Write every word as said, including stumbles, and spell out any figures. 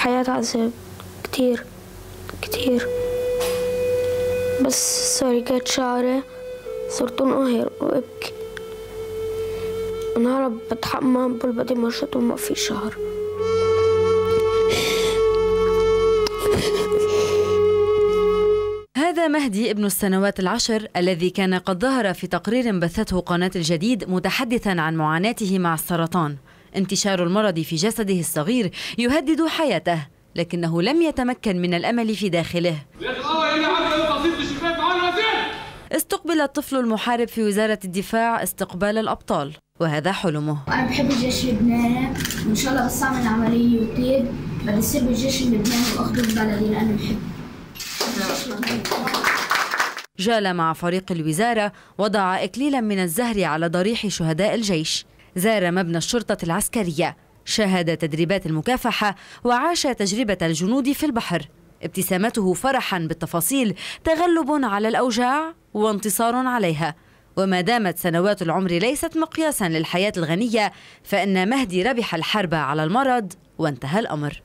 الحياة عذاب كتير كتير، بس سرقت شعري صرت انقهر وابكي. انهرب بتحمم بالبدي مرشط وما في شهر. هذا مهدي ابن السنوات العشر الذي كان قد ظهر في تقرير بثته قناة الجديد متحدثا عن معاناته مع السرطان. انتشار المرض في جسده الصغير يهدد حياته، لكنه لم يتمكن من الأمل في داخله. استقبل الطفل المحارب في وزارة الدفاع استقبال الأبطال، وهذا حلمه. أنا بحب الجيش اللبناني، وإن شاء الله بس أعمل عملية وطيب بدي أصير بالجيش اللبناني وأخدم بلدي لأنه بحب. جال مع فريق الوزارة، وضع إكليلا من الزهر على ضريح شهداء الجيش، زار مبنى الشرطة العسكرية، شاهد تدريبات المكافحة، وعاش تجربة الجنود في البحر. ابتسامته فرحا بالتفاصيل، تغلب على الأوجاع وانتصار عليها. وما دامت سنوات العمر ليست مقياسا للحياة الغنية، فإن مهدي ربح الحرب على المرض وانتهى الأمر.